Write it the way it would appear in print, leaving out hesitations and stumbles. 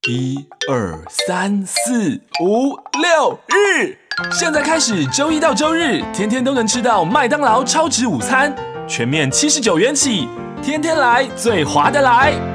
1、2、3、4、5、6日，现在开始，周一到周日，天天都能吃到麦当劳超值午餐，全面79元起，天天来最划得来。